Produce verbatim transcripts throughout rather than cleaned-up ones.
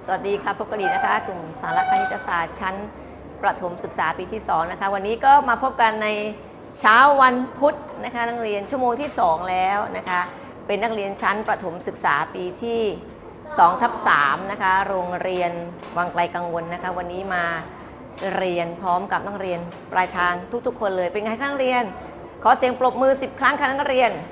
วัสดีค่ะพบกันอีกนะคะกลุ่มสารคณิตศาสตร์ชั้นประถมศึกษาปีที่สองนะคะวันนี้ก็มาพบกันในเช้าวันพุธนะคะนักเรียนชั่วโมงที่สองแล้วนะคะเป็นนักเรียนชั้นประถมศึกษาปีที่สองทับสามนะคะโรงเรียนวังไกลกังวลนะคะวันนี้มาเรียนพร้อมกับนักเรียนปลายทางทุกๆคนเลยเป็นไงคะนักเรียนขอเสียงปรบมือสิบครั้งค่ะนักเรียน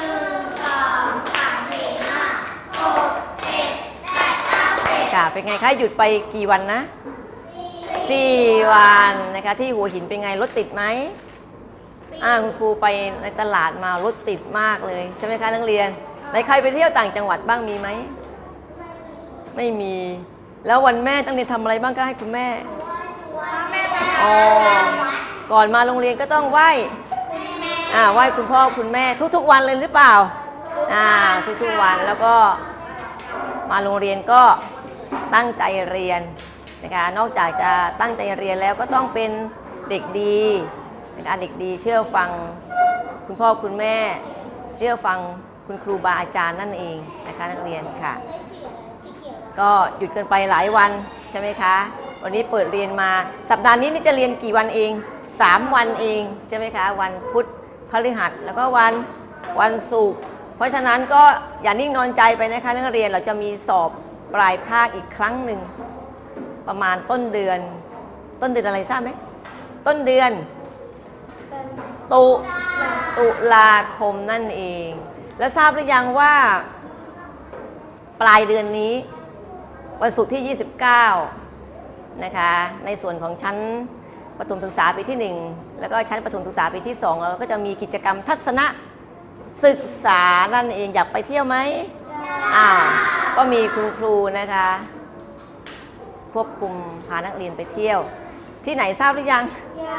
ค่ะเป็นไงคะหยุดไปกี่วันนะสี่วันนะคะที่หัวหินเป็นไงรถติดไหมอ่าคุณครูไปในตลาดมารถติดมากเลยใช่ไหมคะนักเรียนไหนใครไปเที่ยวต่างจังหวัดบ้างมีไหมไม่มีแล้ววันแม่ตั้งใจทำอะไรบ้างก็ให้คุณแม่อ๋อก่อนมาโรงเรียนก็ต้องไหว้อ่าไหว้คุณพ่อคุณแม่ทุกๆวันเลยหรือเปล่าอ่าทุกๆวันแล้วก็มาโรงเรียนก็ตั้งใจเรียนนะคะนอกจากจะตั้งใจเรียนแล้วก็ต้องเป็นเด็กดีนะคะเด็กดีเชื่อฟังคุณพ่อคุณแม่เชื่อฟังคุณครูบาอาจารย์นั่นเองนะคะนักเรียนค่ะก็หยุดกันไปหลายวันใช่ไหมคะวันนี้เปิดเรียนมาสัปดาห์นี้นี่จะเรียนกี่วันเองสามวันเองใช่ไหมคะวันพุธพฤหัสแล้วก็วันวันศุกร์เพราะฉะนั้นก็อย่านิ่งนอนใจไปนะคะนักเรียนเราจะมีสอบปลายภาคอีกครั้งหนึ่งประมาณต้นเดือนต้นเดือนอะไรทราบไหมต้นเดือนตุตุลาคมนั่นเองแล้วทราบหรือยังว่าปลายเดือนนี้วันศุกร์ที่ยี่สิบเก้านะคะในส่วนของชั้นประถมศึกษาปีที่หนึ่งแล้วก็ชั้นประถมศึกษาปีที่สองเราก็จะมีกิจกรรมทัศนศึกษานั่นเองอยากไปเที่ยวไหมอ้าวก็มีคุณครูนะคะควบคุมพานักเรียนไปเที่ยวที่ไหนทราบหรือยัง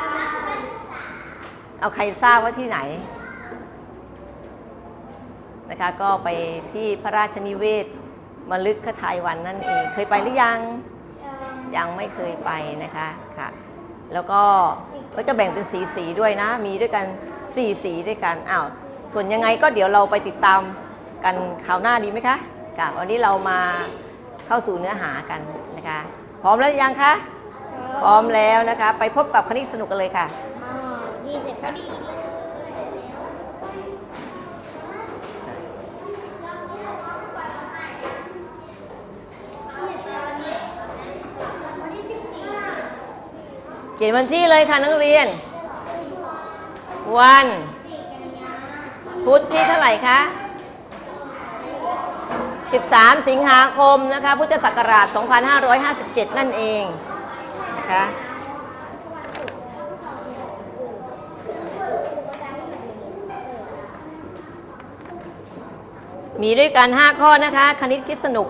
เอาใครทราบว่าที่ไหนนะคะก็ไปที่พระราชนิเวศมฤคทายวันนั่นเองเคยไปหรือยังยังไม่เคยไปนะคะค่ะแล้วก็ก็จะแบ่งเป็นสีสีด้วยนะมีด้วยกันสี่สีด้วยกันอ้าวส่วนยังไงก็เดี๋ยวเราไปติดตามกันคราวหน้าดีไหมคะค่ะวันนี้เรามาเข้าสู่เนื้อหากันนะคะพร้อมแล้วยังคะพร้อมแล้วนะคะไปพบกับคณิตสนุกกันเลยค่ะอ๋อนี่เสร็จพอดีเขียนวันที่เลยค่ะนักเรียนวันพุธที่เท่าไหร่คะสิบสามสิงหาคมนะคะพุทธศักราชสองพันห้าร้อยห้าสิบเจ็ดนั่นเองนะคะมีด้วยกันห้าข้อนะคะคณิตคิดสนุก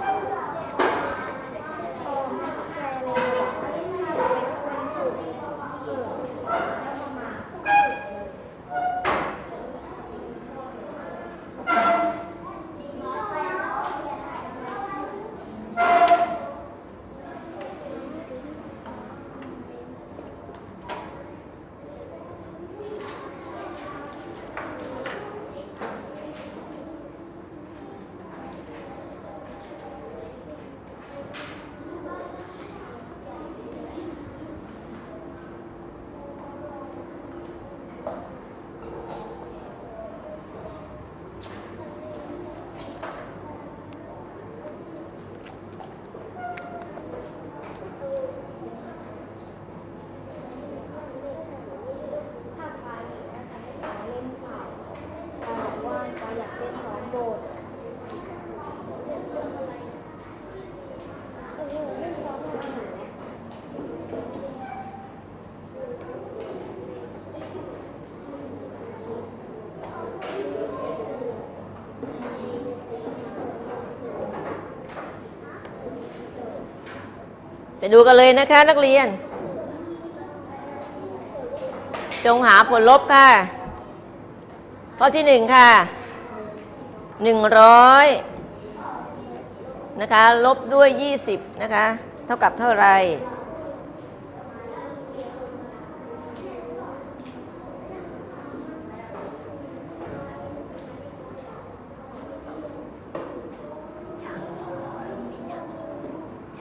ไปดูกันเลยนะคะนักเรียนจงหาผลลบค่ะข้อที่หนึ่งค่ะหนึ่งร้อยนะคะลบด้วยยี่สิบนะคะเท่ากับเท่าไร ห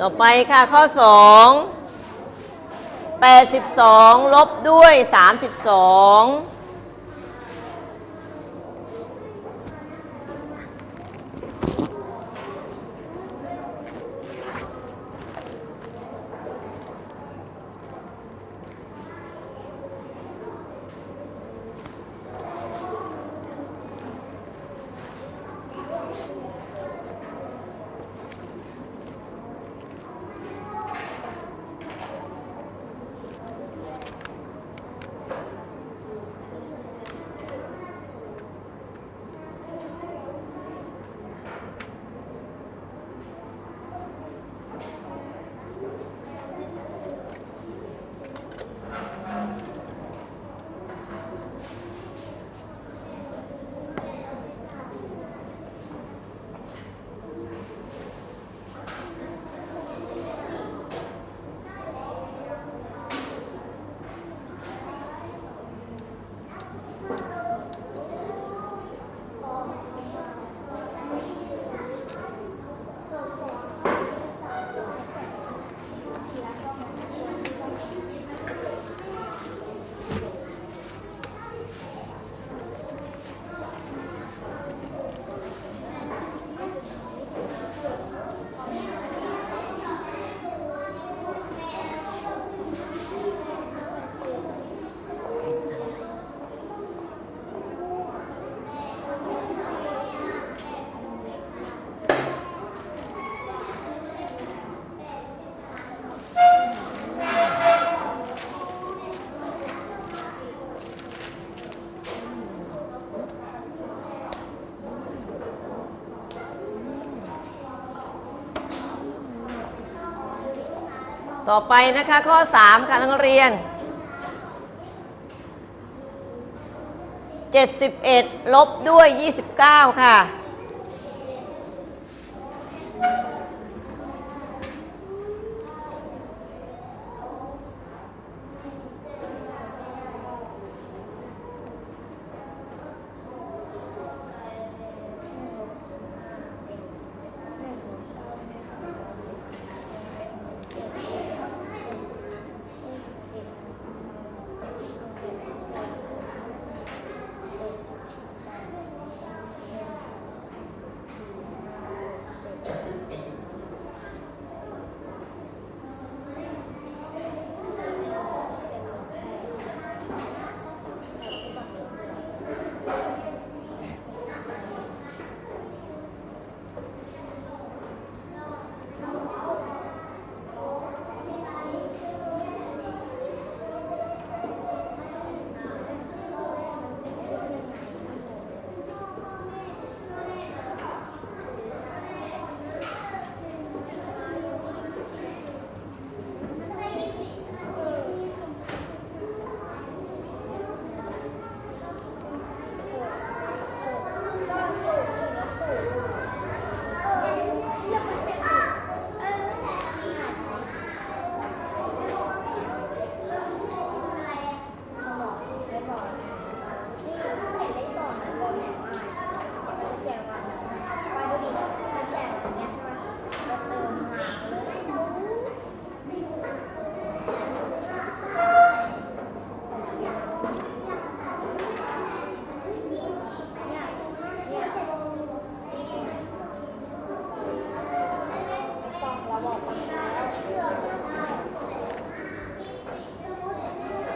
ต่อไปค่ะข้อสองแปดสิบสองลบด้วยสามสิบสองต่อไปนะคะข้อสามค่ะนักเรียนเจ็ดสิบเอ็ดลบด้วยยี่สิบเก้าค่ะ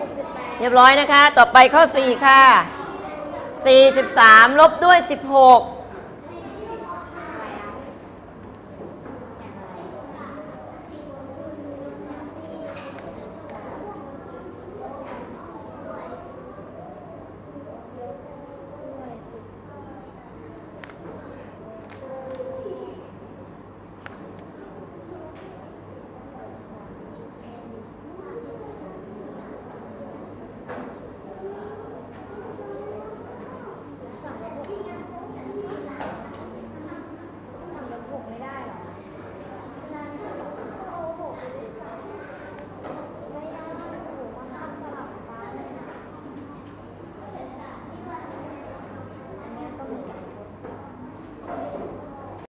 เรียบร้อยนะคะต่อไปข้อสี่ค่ะสี่สิบสามลบด้วยสิบหก